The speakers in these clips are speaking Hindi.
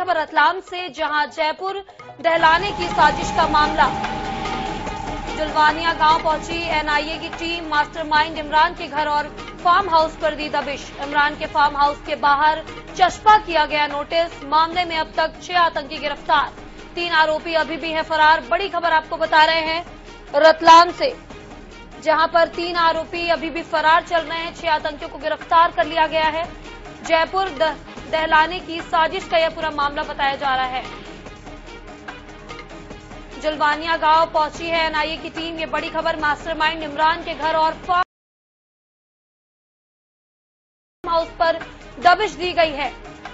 खबर रतलाम से, जहां जयपुर दहलाने की साजिश का मामला। जुलवानिया गांव पहुंची एनआईए की टीम, मास्टरमाइंड इमरान के घर और फार्म हाउस पर दी दबिश। इमरान के फार्म हाउस के बाहर चस्पा किया गया नोटिस। मामले में अब तक 6 आतंकी गिरफ्तार, 3 आरोपी अभी भी है फरार। बड़ी खबर आपको बता रहे हैं रतलाम से, जहां पर 3 आरोपी अभी भी फरार चल रहे हैं। 6 आतंकियों को गिरफ्तार कर लिया गया है। जयपुर दहलाने की साजिश का यह पूरा मामला बताया जा रहा है। जुलवानिया गांव पहुंची है एनआईए की टीम। ये बड़ी खबर, मास्टरमाइंड इमरान के घर और फार्म हाउस पर दबिश दी गई है।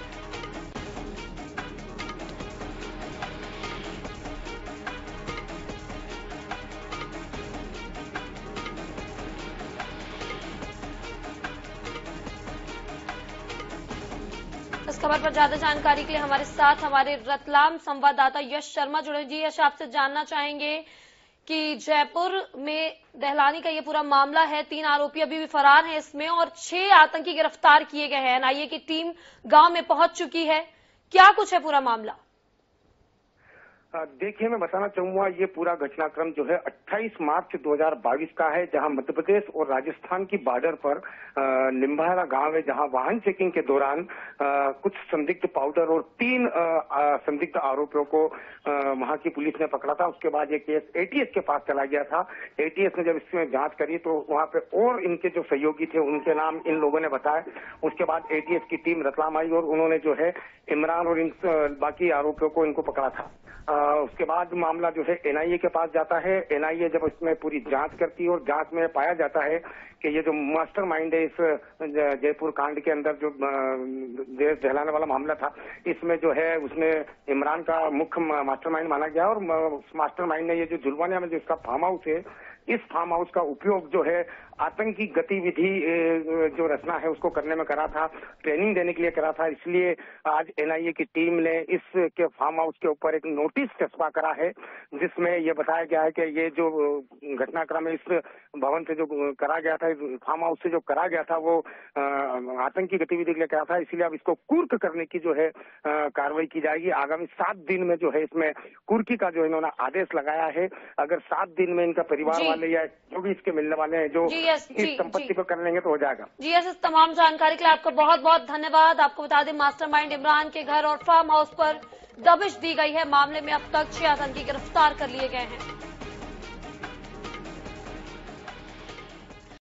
इस खबर पर ज्यादा जानकारी के लिए हमारे साथ हमारे रतलाम संवाददाता यश शर्मा जुड़े। जी यश, आपसे जानना चाहेंगे कि जयपुर में दहलानी का ये पूरा मामला है, 3 आरोपी अभी भी फरार हैं इसमें और 6 आतंकी गिरफ्तार किए गए हैं। एनआईए की टीम गांव में पहुंच चुकी है, क्या कुछ है पूरा मामला? देखिए, मैं बताना चाहूंगा, ये पूरा घटनाक्रम जो है 28 मार्च 2022 का है, जहां मध्य प्रदेश और राजस्थान की बॉर्डर पर निम्बाहरा गांव है, जहां वाहन चेकिंग के दौरान कुछ संदिग्ध पाउडर और 3 संदिग्ध आरोपियों को वहां की पुलिस ने पकड़ा था। उसके बाद ये केस एटीएस के पास चला गया था। एटीएस ने जब इसमें जांच करी तो वहां पे और इनके जो सहयोगी थे उनके नाम इन लोगों ने बताए। उसके बाद एटीएस की टीम रतलाम आई और उन्होंने जो है इमरान और इन बाकी आरोपियों को इनको पकड़ा था। उसके बाद मामला जो है एनआईए के पास जाता है। एनआईए जब इसमें पूरी जांच करती है और जांच में पाया जाता है कि ये जो मास्टरमाइंड है इस जयपुर कांड के अंदर जो देश दहलाने वाला मामला था, इसमें जो है उसने इमरान का मुख्य मास्टरमाइंड माना गया और उस मास्टरमाइंड ने ये जो जुलवानिया में जो इसका फार्म हाउस है, इस फार्म हाउस का उपयोग जो है आतंकी गतिविधि जो रचना है उसको करने में करा था, ट्रेनिंग देने के लिए करा था। इसलिए आज एनआईए की टीम ने इसके फार्म हाउस के ऊपर एक नोटिस चस्पा करा है, जिसमें यह बताया गया है कि ये जो घटनाक्रम है इस भवन से जो करा गया था, फार्म हाउस से जो करा गया था, वो आतंकी गतिविधि के लिए करा था। इसलिए अब इसको कुर्क करने की जो है कार्रवाई की जाएगी। आगामी 7 दिन में जो है इसमें कुर्की का जो इन्होंने आदेश लगाया है। अगर 7 दिन में इनका परिवार वाले या जो भी इसके मिलने वाले हैं जो इस संपत्ति को कर लेंगे तो हो जाएगा। जी यस, इस तमाम जानकारी के लिए आपका बहुत बहुत धन्यवाद। आपको बता दें, मास्टरमाइंड इमरान के घर और फार्म हाउस पर दबिश दी गई है। मामले में अब तक 6 आतंकी गिरफ्तार कर लिए गए हैं।